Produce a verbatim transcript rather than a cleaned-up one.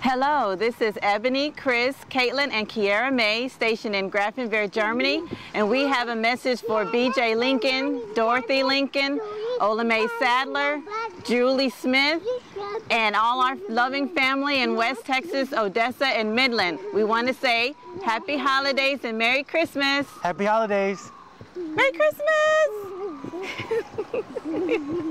Hello, this is Ebony, Chris, Caitlin, and Kiara May, stationed in Grafenwoehr, Germany, and we have a message for B J Lincoln, Dorothy Lincoln, Ola Mae Sadler, Julie Smith, and all our loving family in West Texas, Odessa, and Midland. We want to say Happy Holidays and Merry Christmas. Happy Holidays. Merry Christmas!